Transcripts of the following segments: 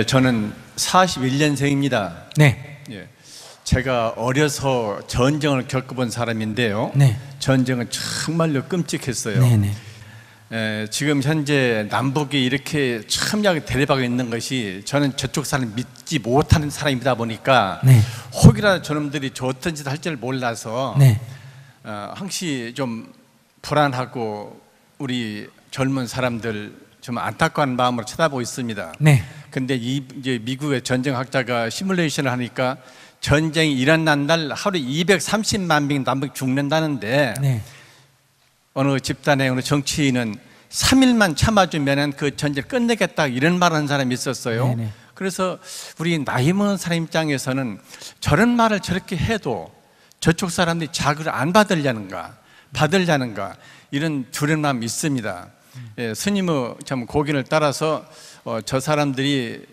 네, 저는 41년생입니다. 네. 예, 제가 어려서 전쟁을 겪어본 사람인데요. 네. 전쟁은 정말로 끔찍했어요. 네네. 지금 현재 남북이 이렇게 첨예하게 대립하고 있는 것이 저는 저쪽 사람 믿지 못하는 사람이다 보니까 네. 혹이라도 저놈들이 어떤 짓을 할 줄 몰라서 네. 항시 좀 불안하고 우리 젊은 사람들 좀 안타까운 마음으로 쳐다보고 있습니다. 네. 근데 이제 미국의 전쟁학자가 시뮬레이션을 하니까 전쟁이 일어난 날 하루에 230만 명 남북 죽는다는데 네. 어느 집단의 어느 정치인은 3일만 참아주면 그 전쟁을 끝내겠다 이런 말을 하는 사람이 있었어요. 네네. 그래서 우리 나이 먹은 사람 입장에서는 저런 말을 저렇게 해도 저쪽 사람들이 자극을 안 받으려는가 이런 두려운 마음이 있습니다. 예, 스님의 참 고견을 따라서 저 사람들이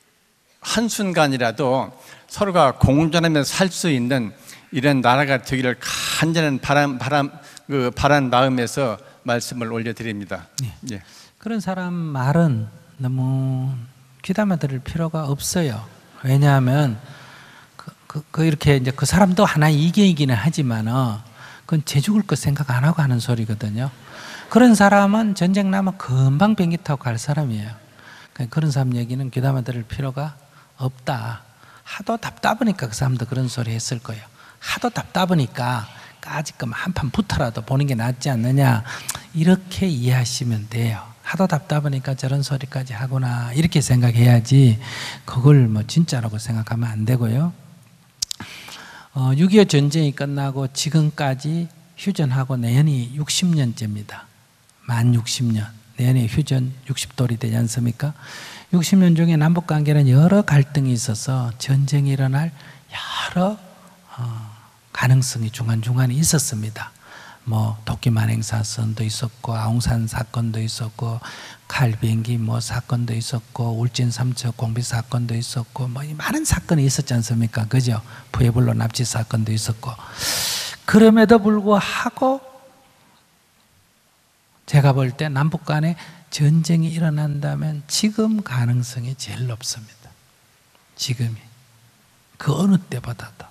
한순간이라도 서로가 공존하면서 살 수 있는 이런 나라가 되기를 간절한 바란 마음에서 말씀을 올려드립니다. 네. 예. 그런 사람 말은 너무 귀담아 들을 필요가 없어요. 왜냐하면 이렇게 이제 그 사람도 하나의 이견이기는 하지만은 그건 쟤 죽을 거 생각 안 하고 하는 소리거든요. 그런 사람은 전쟁 나면 금방 비행기 타고 갈 사람이에요. 그런 사람 얘기는 귀담아 들을 필요가 없다. 하도 답답하니까 그 사람도 그런 소리 했을 거예요. 하도 답답하니까 까짓끔 한판 붙어라도 보는 게 낫지 않느냐, 이렇게 이해하시면 돼요. 하도 답답하니까 저런 소리까지 하구나 이렇게 생각해야지 그걸 뭐 진짜라고 생각하면 안 되고요. 6.25 전쟁이 끝나고 지금까지 휴전하고 내년이 60년째입니다. 만 60년. 내년에 휴전 60돌이 되지 않습니까? 60년 중에 남북관계는 여러 갈등이 있어서 전쟁이 일어날 여러 가능성이 중간중간에 있었습니다. 뭐 도끼만행 사건도 있었고 아웅산 사건도 있었고 칼비행기 뭐 사건도 있었고 울진 삼척 공비 사건도 있었고 뭐 많은 사건이 있었지 않습니까? 그죠? 푸에블로 납치 사건도 있었고. 그럼에도 불구하고 제가 볼 때 남북 간에 전쟁이 일어난다면 지금 가능성이 제일 높습니다. 지금이. 그 어느 때보다도.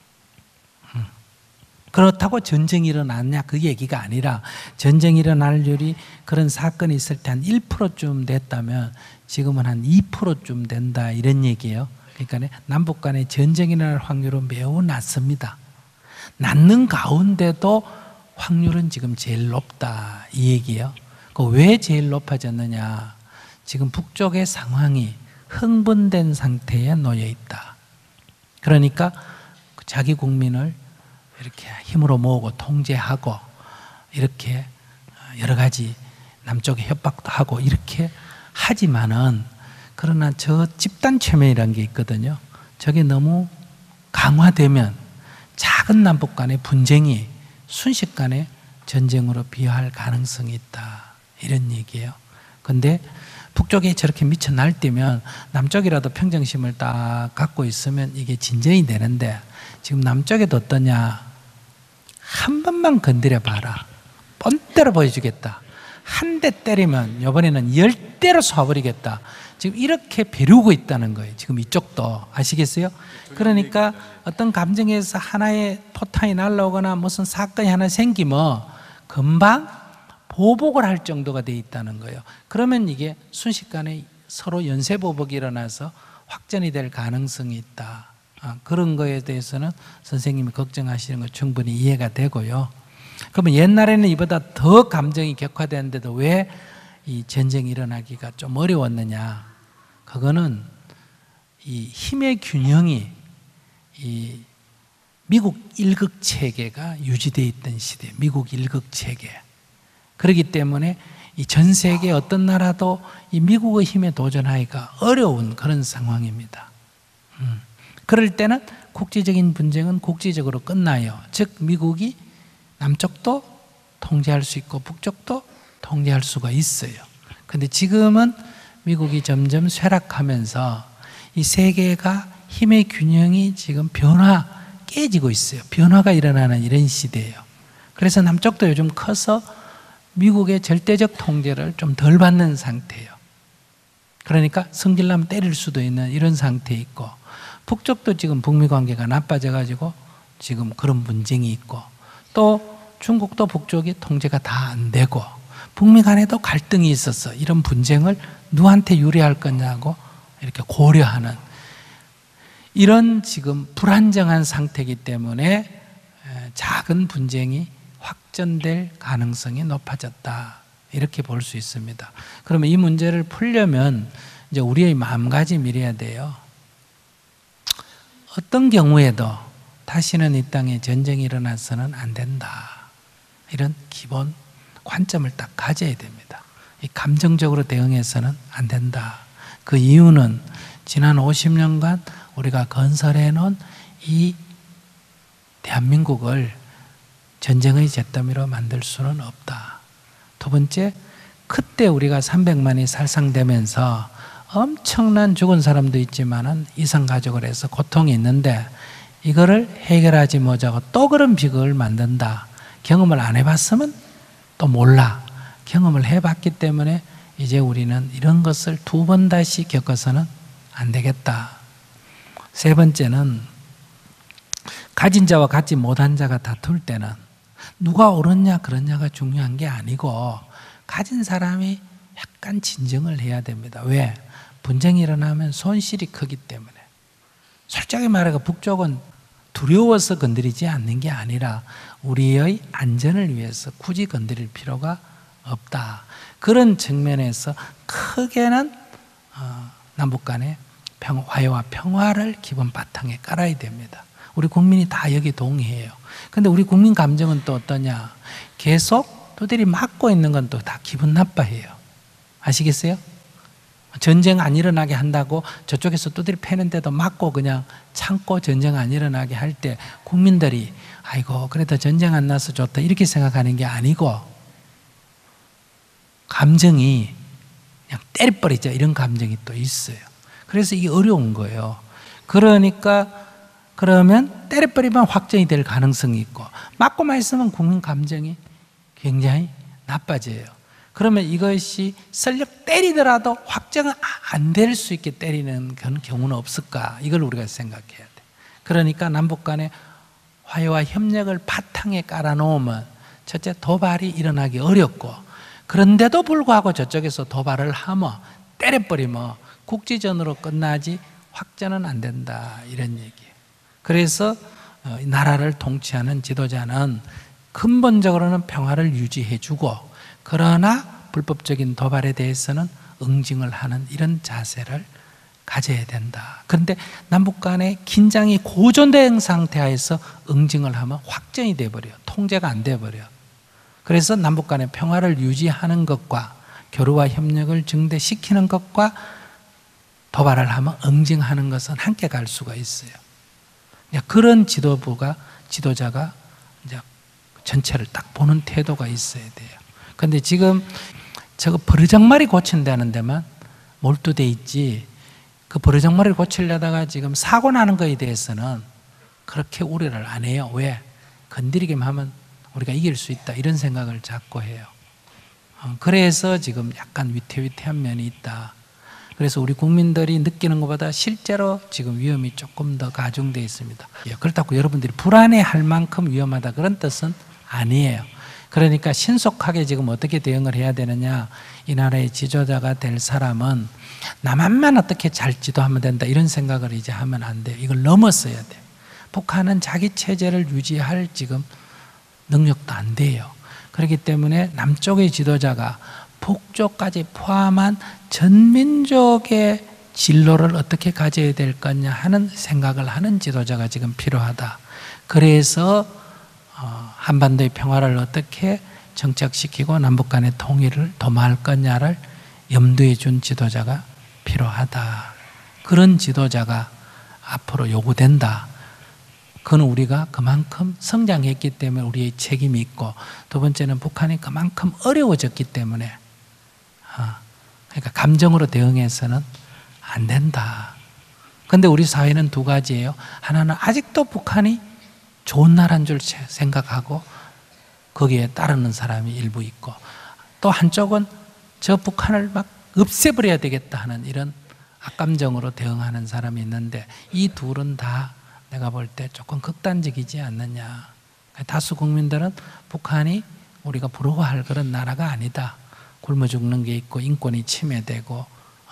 그렇다고 전쟁이 일어났냐 그 얘기가 아니라 전쟁이 일어날 일이 그런 사건이 있을 때 한 1%쯤 됐다면 지금은 한 2%쯤 된다 이런 얘기예요. 그러니까 남북 간에 전쟁이 일어날 확률은 매우 낮습니다. 낮는 가운데도 확률은 지금 제일 높다 이 얘기예요. 왜 제일 높아졌느냐? 지금 북쪽의 상황이 흥분된 상태에 놓여 있다. 그러니까 자기 국민을 이렇게 힘으로 모으고 통제하고 이렇게 여러 가지 남쪽에 협박도 하고 이렇게 하지만은 그러나 저 집단 최면이라는 게 있거든요. 저게 너무 강화되면 작은 남북 간의 분쟁이 순식간에 전쟁으로 비화할 가능성이 있다 이런 얘기예요. 근데 북쪽에 저렇게 미쳐 날뛰면 남쪽이라도 평정심을 딱 갖고 있으면 이게 진전이 되는데 지금 남쪽에도 어떠냐? 한 번만 건드려 봐라. 뻔때려 보여주겠다. 한 대 때리면 이번에는 10대로 쏴버리겠다. 지금 이렇게 배우고 있다는 거예요. 지금 이쪽도 아시겠어요? 그러니까 어떤 감정에서 하나의 포탄이 날라오거나 무슨 사건이 하나 생기면 금방 보복을 할 정도가 돼 있다는 거예요. 그러면 이게 순식간에 서로 연쇄보복이 일어나서 확전이 될 가능성이 있다. 그런 거에 대해서는 선생님이 걱정하시는 거 충분히 이해가 되고요. 그러면 옛날에는 이보다 더 감정이 격화되는데도 왜 이 전쟁이 일어나기가 좀 어려웠느냐? 그거는 이 힘의 균형이 이 미국 일극 체계가 유지되어 있던 시대, 미국 일극 체계. 그렇기 때문에 이 전 세계 어떤 나라도 이 미국의 힘에 도전하기가 어려운 그런 상황입니다. 그럴 때는 국제적인 분쟁은 국제적으로 끝나요. 즉 미국이 남쪽도 통제할 수 있고 북쪽도 통제할 수가 있어요. 그런데 지금은 미국이 점점 쇠락하면서 이 세계가 힘의 균형이 지금 깨지고 있어요. 변화가 일어나는 이런 시대예요. 그래서 남쪽도 요즘 커서 미국의 절대적 통제를 좀 덜 받는 상태예요. 그러니까 성질나면 때릴 수도 있는 이런 상태에 있고, 북쪽도 지금 북미 관계가 나빠져 가지고 지금 그런 분쟁이 있고, 또 중국도 북쪽이 통제가 다 안 되고, 북미 간에도 갈등이 있어서 이런 분쟁을 누구한테 유리할 거냐고 이렇게 고려하는 이런 지금 불안정한 상태이기 때문에 작은 분쟁이 확전될 가능성이 높아졌다, 이렇게 볼 수 있습니다. 그러면 이 문제를 풀려면 이제 우리의 마음가짐이 이래야 돼요. 어떤 경우에도 다시는 이 땅에 전쟁이 일어나서는 안 된다, 이런 기본 관점을 딱 가져야 됩니다. 이 감정적으로 대응해서는 안 된다. 그 이유는 지난 50년간 우리가 건설해 놓은 이 대한민국을 전쟁의 잿더미로 만들 수는 없다. 두 번째, 그때 우리가 300만이 살상되면서 엄청난 죽은 사람도 있지만은 이상가족을 해서 고통이 있는데, 이거를 해결하지 못하고 또 그런 비극을 만든다. 경험을 안 해봤으면 또 몰라. 경험을 해봤기 때문에 이제 우리는 이런 것을 두 번 다시 겪어서는 안 되겠다. 세 번째는, 가진 자와 갖지 못한 자가 다툴 때는 누가 옳았냐 그렇냐가 중요한 게 아니고, 가진 사람이 약간 진정을 해야 됩니다. 왜? 분쟁이 일어나면 손실이 크기 때문에. 솔직히 말해서 북쪽은 두려워서 건드리지 않는 게 아니라 우리의 안전을 위해서 굳이 건드릴 필요가 없다. 그런 측면에서 크게는 남북 간의 화해와 평화를 기본 바탕에 깔아야 됩니다. 우리 국민이 다 여기 동의해요. 근데 우리 국민 감정은 또 어떠냐? 계속 두드리 맞고 있는 건 또 다 기분 나빠해요. 아시겠어요? 전쟁 안 일어나게 한다고 저쪽에서 두드리 패는데도 맞고 그냥 참고 전쟁 안 일어나게 할 때 국민들이 아이고 그래도 전쟁 안 나서 좋다 이렇게 생각하는 게 아니고, 감정이 그냥 때려버리자 이런 감정이 또 있어요. 그래서 이게 어려운 거예요. 그러니까 그러면 때려버리면 확정이 될 가능성이 있고, 맞고만 있으면 국민 감정이 굉장히 나빠져요. 그러면 이것이 설령 때리더라도 확정은 안 될 수 있게 때리는 그런 경우는 없을까? 이걸 우리가 생각해야 돼. 그러니까 남북 간의 화해와 협력을 바탕에 깔아놓으면 첫째, 도발이 일어나기 어렵고, 그런데도 불구하고 저쪽에서 도발을 하면 때려버리면 국지전으로 끝나지 확전은 안 된다, 이런 얘기예요. 그래서 나라를 통치하는 지도자는 근본적으로는 평화를 유지해주고, 그러나 불법적인 도발에 대해서는 응징을 하는 이런 자세를 가져야 된다. 그런데 남북 간의 긴장이 고조된 상태에서 응징을 하면 확전이 돼버려요. 통제가 안 돼버려요. 그래서 남북 간의 평화를 유지하는 것과 교류와 협력을 증대시키는 것과 도발을 하면 응징하는 것은 함께 갈 수가 있어요. 그런 지도자가 이제 전체를 딱 보는 태도가 있어야 돼요. 근데 지금 저거 버르장머리 고친다는 데만 몰두돼 있지, 그 버르장머리를 고치려다가 지금 사고 나는 거에 대해서는 그렇게 우려를 안 해요. 왜? 건드리기만 하면 우리가 이길 수 있다, 이런 생각을 자꾸 해요. 그래서 지금 약간 위태위태한 면이 있다. 그래서 우리 국민들이 느끼는 것보다 실제로 지금 위험이 조금 더 가중되어 있습니다. 그렇다고 여러분들이 불안해할 만큼 위험하다, 그런 뜻은 아니에요. 그러니까 신속하게 지금 어떻게 대응을 해야 되느냐, 이 나라의 지도자가 될 사람은 남한만 어떻게 잘 지도하면 된다, 이런 생각을 이제 하면 안 돼요. 이걸 넘었어야 돼요. 북한은 자기 체제를 유지할 지금 능력도 안 돼요. 그렇기 때문에 남쪽의 지도자가 북쪽까지 포함한 전민족의 진로를 어떻게 가져야 될 거냐 하는 생각을 하는 지도자가 지금 필요하다. 그래서 한반도의 평화를 어떻게 정착시키고 남북 간의 통일을 도모할 거냐를 염두에 준 지도자가 필요하다. 그런 지도자가 앞으로 요구된다. 그건 우리가 그만큼 성장했기 때문에 우리의 책임이 있고, 두 번째는 북한이 그만큼 어려워졌기 때문에, 그러니까 감정으로 대응해서는 안 된다. 그런데 우리 사회는 두 가지예요. 하나는 아직도 북한이 좋은 나라인 줄 생각하고 거기에 따르는 사람이 일부 있고, 또 한쪽은 저 북한을 막 없애버려야 되겠다 하는 이런 악감정으로 대응하는 사람이 있는데, 이 둘은 다 내가 볼 때 조금 극단적이지 않느냐. 다수 국민들은 북한이 우리가 부러워할 그런 나라가 아니다. 굶어 죽는 게 있고 인권이 침해되고,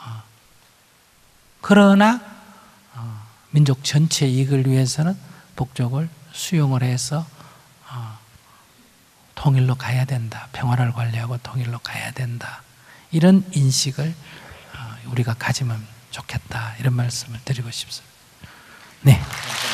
그러나 민족 전체 이익을 위해서는 북쪽을 수용을 해서 통일로 가야 된다. 평화를 관리하고 통일로 가야 된다. 이런 인식을 우리가 가지면 좋겠다. 이런 말씀을 드리고 싶습니다. 네.